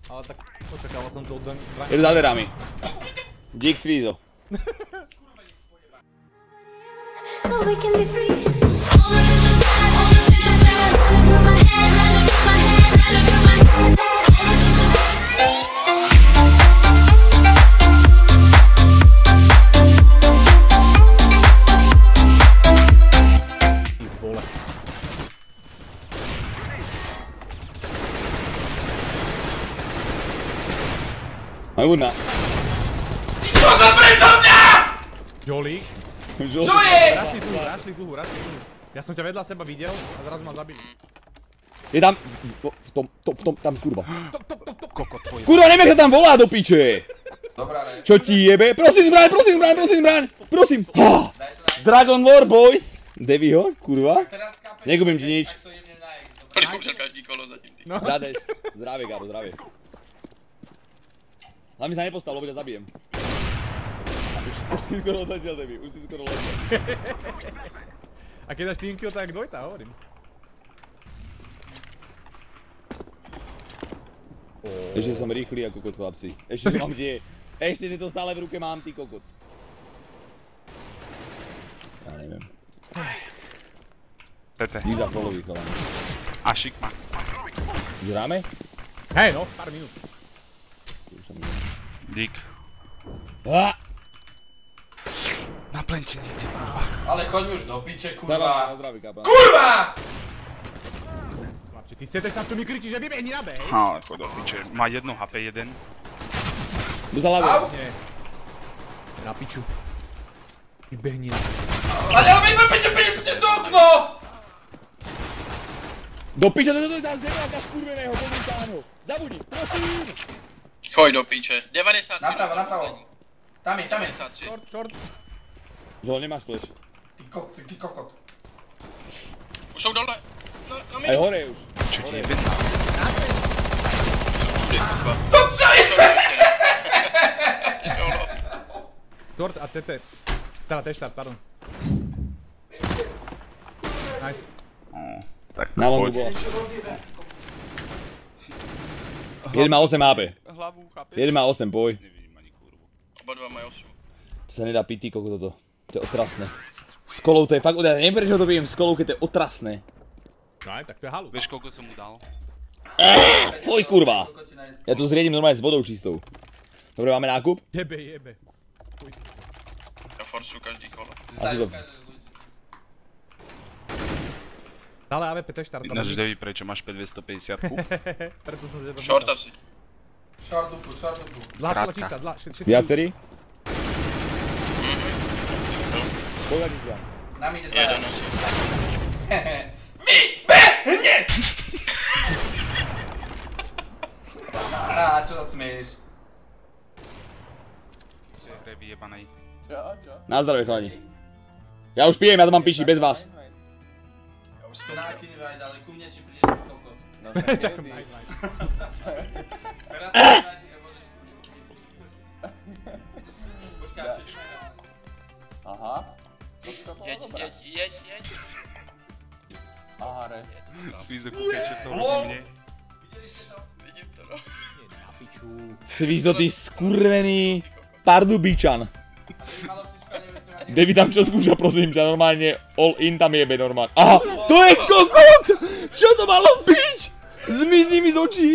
Ale tak očakával som to od Dranka. Jedu za dverami. Dík Svízo. So we can be free. Majúdna. Čo to prečo mňa?! Žolík. Čo je?! Rašli dlhu. Ja som ťa vedľa seba videl a zrazu ma zabili. Je tam, v tom, tam kurva. Kokot tvoj. Kurva, neviem, jak sa tam volá do piče! Dobrá, ne. Čo ti jebe? Prosím, zbraň! Prosím! Dragon War, boys! Deviho, kurva. Negubím ti nič. Tak to jebnem na X. Prikúšal každý kolo zatím ty. Rades, zdravie, Gabo, zdravie. Hlavne sa nepostav, lebo ťa zabijem. Už si skoro odletel, Devi, už si skoro odletel. A keď dáš team kill, tak dvojta, hovorím. Ešte som rýchly ako kokot, chlapci. Ešte to mám kde. Ešte to stále v ruke mám, ty kokot. Ja neviem. Tete. Díza followí, chalani. A šikma. Hráme? Hej no, pár minút. Dík. Na plente niekde, kurva. Ale choď už do piče, kurva. Zdraví, kápa. KURVA! Chlapči, ty ste tam tu mi kričíš, že vybehni na B, hej? Ale choď do piče. Má 1 HP, 1. Jdu za hlavou. Nie. Na piču. Vybehni na B. Ale vyjďte do okno! Do piče, to je za zemáka skurveného, pomintáno. Zabudni, prosím. Choď do piče. 90. Napravo. Tam je. Short. Žol, nemáš flash. Ty kokot. Už jsou dole. Na Aj minu. hore už. Čo ti jebe? To čo je?! Short a CT. Teda T-start, pardon. Nice. Tak Na longu bola. Jeden má 8 HP. Hlavu, chápeš? Jeden má 8, boj. Nevidím ani kurvu. Oba dva mají 8. To sa nedá piť, ty koko toto. To je otrasné. S kolou to je fakt, ja neviem prečo to pijem s kolou, keď to je otrasné. No aj, tak to je halu. Vieš, koľko som mu dal? Fuj, kurva. Ja to zriedím normálne s vodou čistou. Dobre, máme nákup? Jebe. Já forsu každý kolo. Asi to... Ale AWP T-start. Ináč, Devi, prečo máš 5250-ku? Preto som sa Short asi. Short dupu. Dlhá čistá, všetci. Viacerí? Povedať ti vám. Nám ide Jeden 2. asi. Vybehni! Á, čo sa smieš? Že je vyjebanej. Na zdravie, chalani. Ja už pijem, ja to mám piči, bez vás. Náky nevaj, ale ku mne či prídeš ty kokot. Čakám, nice. Teraz sa vráti a môžeš ku mne. Počkaj, či ti majú. Aha. Jeď. Aha, re. Svízo, kúkaj, čo to robí mne. Videli ste to? Vidím to, no. Na piču. Svízo, ty skurvený pardubičan. A ty malo ptička, neviem si ma nie... Devi tam čo skúša, prosím ťa, normálne all in tam jebe normálne. Aha, to je kokot! Čo to malo byť? Zmizni mi z očí.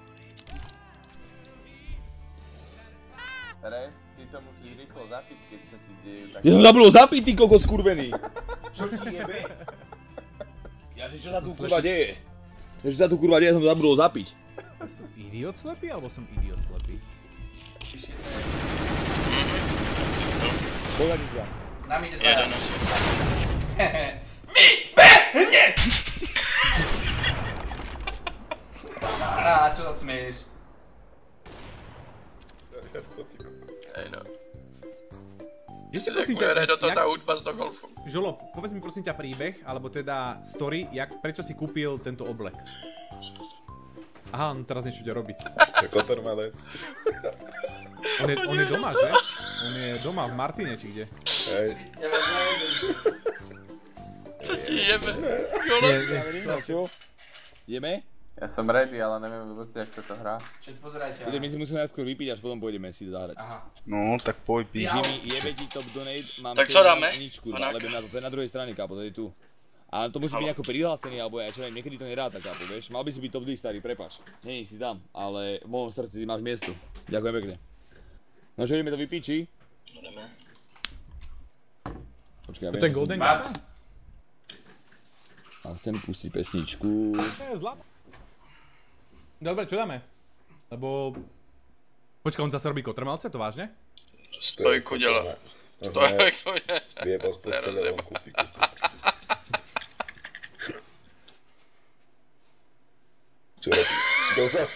Ref, ty to musíš rýchlo zapiť, keď sa ti dejú tak... Ja som zabudol zapiť, ty kokot skurvený. Čo ti jebe? Ja si čo sa tu kurva deje? Ja čo sa tu kurva deje, som to zabudol zapiť. Som idiot slepý, alebo som idiot slepý? Povedať ti vám. Nám ide 2. Jeden asi. Vybehni! Á, čo sa smieš? Hej no. Že si Jak prosím bude hrať do toho ťa, tá hudba z do golfu. Žolo, povedz mi prosím ťa príbeh, alebo teda story, prečo si kúpil tento oblek? Aha, on teraz niečo ide robiť. Kotormelec. On je doma, že? On je doma v Martine, či kde? Hej. Ja vás zajedem. Co ti jebe? Jolo. Čo? Ideme? Ja som ready, ale neviem vôbec, jak sa to hrá. Čeď, pozerajte. My si musíme najskôr vypiť, až potom pôjdeme si to zahrať. Aha. No, tak poď, píš. Jimmy, jebe ti top donate, mám Tak čo dáme? nič kurva, ale na to, to je na druhej strane, kápo, to je tu. A to musí byť nejako prihlásený, alebo ja čo neviem, niekedy to neráta, kápo, vieš. Mal by si byť top 2 starý, prepáč. Nie si tam, ale v mojom srdci ty máš miesto. Ďakujem pekne. No čo, ideme to vypiť, či? Budeme. Počkaj, ja To viem, ten čo Golden som- Mac. A chcem pustiť pesničku. Je zlá. Dobre, čo dáme? Lebo... Počkaj, on zase robí kotrmelce, to vážne? Stojku dělá. Stojku dělá. Vyjebal z postele vonku, ty kokot. Čo robí? Dozad.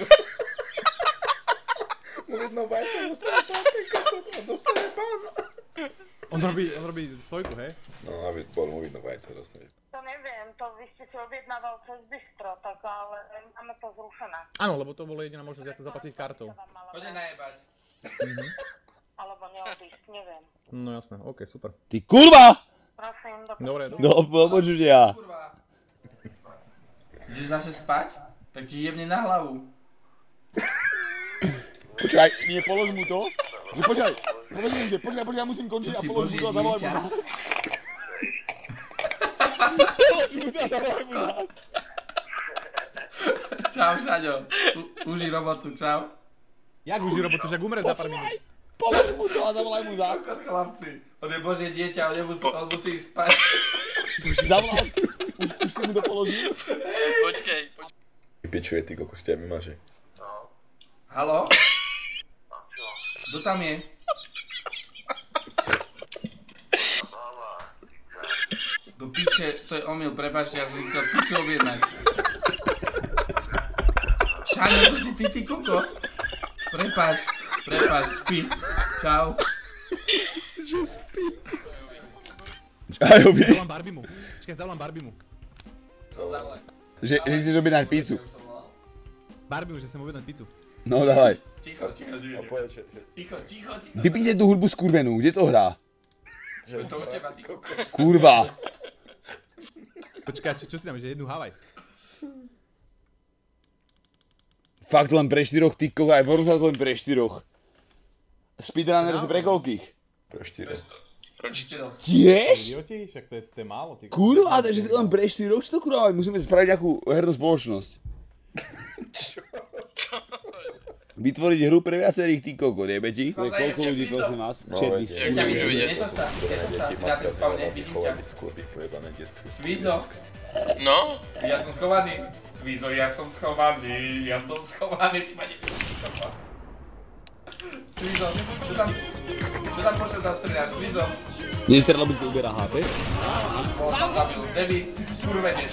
Mu vidno vajce, dostane pán, ty kokot, on dostane pán. On robí stojku, hej? No, aby bol mu vidno vajce, dostane. To neviem, to vy ste si objednával cez bistro, tak ale máme to zrušené. Áno, lebo to bolo jediná možnosť, jak to zaplatiť kartou. Poďte najebať. Alebo neodísť, neviem. No jasné, ok, super. Ty kurva! Prosím, Dobre, No, počutia. Kurva. Ideš zase spať? Tak ti jebne na hlavu. Počkaj, nie, polož mu to. Počkaj, počkaj, ja musím končiť Čo a si polož mu boží to a zavolaj mu dieťa? nás. Polož mu to a zavolaj mu nás. Čau, Šaďo. Uži robotu, čau. Jak už robotu, že umre za pár minút. Polož mu to a zavolaj mu nás. Kokot, chlapci. On je božie dieťa, on musí ísť spať. Zavolaj. Už si mu to položil? Počkej, Vypičuje, ty kokos, ťa vymaže. Haló? Kto tam je? Do piče, to je omyl, prepáčte, ja som si chcel pizzu objednať. Šáňo, to si ty kokot? Prepáč, spí. Čau. Ajovi. Zavolám Barbimu. Počkaj, zavolám Barbimu. Že chceš objednať pizzu. Barbimu, že chcem objednať pizzu. No, dávaj. Ticho. Ticho. Vypnite tú hudbu skurvenú, kde to hrá? To od teba, ty kokot. Kurva. Počkaj, čo si dáme, že jednu Havaj? Fakt len pre 4 tykkov, aj Forza len pre 4. Speedrunners pre koľkých? Pre 4. Tiež? Idioti? Však to je málo, ty. Kurva, takže to len pre 4, čo to kurva, musíme spraviť nejakú hernú spoločnosť. Vytvoriť hru pre viacerých ty kokot, jebe ti? To je koľko ľudí, prosím vás? Chat, vy Jak ťa môžu vidieť? Je to sa, si na to spavne, vidím ťa. Svízo, No? ja som schovaný. Svízo, ja som schovaný, ty ma nevidíš, ty kokot. Svízo, čo tam počul, tam strieľaš, Svízo? Nestrelo by to uberá HP? On tam zabil, Devi, ty si skurveneš.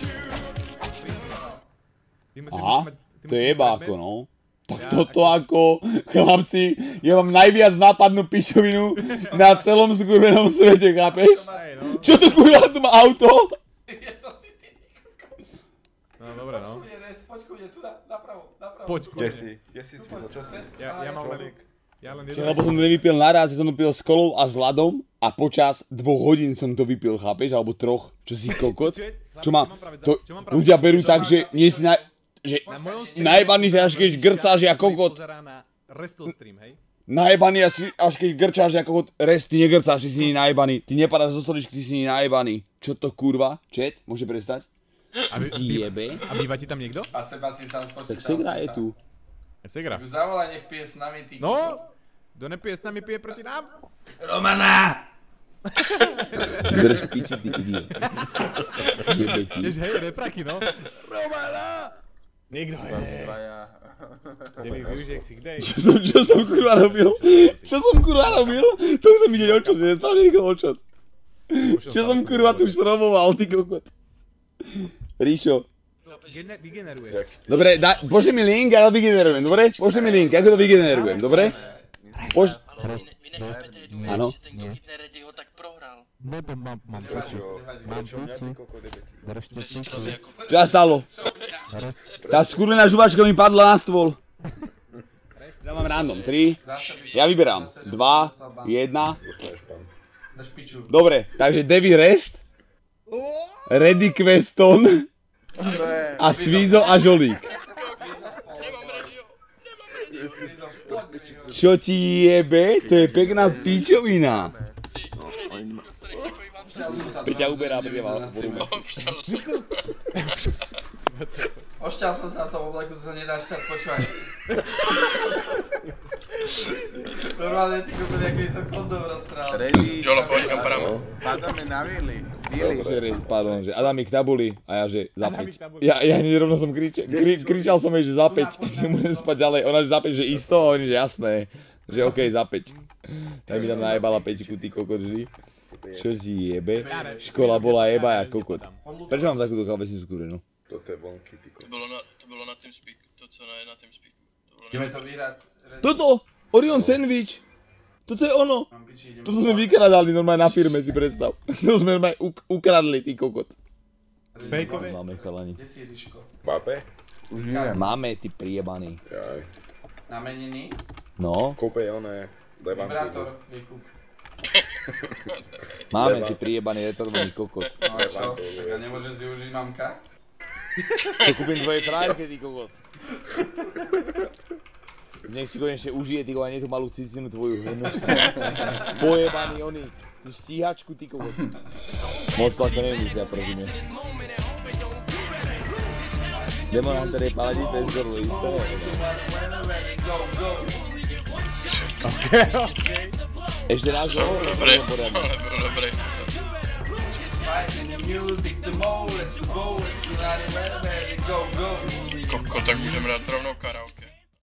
Aha, to je jebáko, no. Tak toto ako, chlapci, ja mám najviac nápadnú pičovinu na celom skurvenom svete, chápeš? Čo to kurva, tu má auto? Je to si ty kokot. No dobre, no. Počkuj, tu napravo. Poď, Kde si Svizo, čo si? Ja mám len... Ja len Čo, lebo som to nevypil naraz, ja som to pil s kolou a s ľadom a počas 2 hodín som to vypil, chápeš? Alebo 3, čo si kokot? Čo má, to ľudia berú tak, že nie si že najebaný si až keď grcáš ja kokot. Najebaný až keď grčáš ja kokot, rest, ty negrcáš, ty si nie najebaný. Ty nepadáš zo stoličky, ty si nie najebaný. Čo to kurva? Chat, môže prestať? A býva ti tam niekto? A seba si sám spočítal. Tak Segra je tu. Segra. Zavolaj, nech pije s nami, ty. No! Kto nepije s nami, pije proti nám. Romana! Drž piči, ty idiot. Jebe ti. Jež hej, repraky, no. Romana! Niekto je. Deli, využij si kde. Čo som kurva robil? To chcem vidieť očot, že nespravne nikto očot. Čo som kurva tu šroboval, ty kokot. Ríšo. Vygeneruje. Dobre, pošli mi link, ja to vygenerujem, dobre? Pošli mi link, ako to vygenerujem, dobre? Áno. Ten kokot neredi ho tak prohral. Mám picu. Čo sa stalo? Tá skurvená žuvačka mi padla na stôl. Ja mám random, 3. Ja vyberám. 2, 1. Dobre, takže Devi Rest, Reddy Queston a Svizo a Žolík. Čo ti jebe? To je pekná pičovina. Peťa uberá, preval. Ošťal som sa v tom obleku, to sa nedá šťať, počúvaj. Normálne ty kúpil, aký som kondom roztrál. Jolo, poď kam paráme. Padáme na Vili. Že rest, pardon, že Adamik tabuli a ja že za 5. Ja hneď rovno som kričal som jej, že za 5, nemôžem spať ďalej. Ona že za 5, že isto, a oni že jasné, že okej, za 5. Tak mi tam najebala 5, ty kokot vždy. Čo ti jebe? Škola bola jeba ja kokot. Prečo mám takúto kalvesnicu skúrenú? Toto je bonky, ty kokot. To bylo na TeamSpeak, to co je na TeamSpeak. Ideme to vyhrať. Toto! Orion Sandwich! Toto je ono! Toto sme vykradali normálne na firme, si predstav. To sme normálne ukradli, ty kokot. Bejkové. Máme chalani. Kde si Ríško? Pápe? Už neviem. Máme, ty priebaný. Jaj. Na meniny? No. Kúpej oné. Vibrátor, vykup. Máme, ty priebaný retardovaný kokot. No a čo? Však a nemôže si užiť mamka? To kúpim tvojej frajerke, ty kokot. Nech si konečne užije, ty kokot, a nie tú malú cicinu tvoju hnusnú. Pojebaný oni, tú stíhačku, ty kokot. Moc to nemyslí, ja prosím. Demon Hunter je paladí bez gorlu, isté. Ešte náš hovor? Dobre, dobre. Koko, tak můžeme dát rovnou karaoke.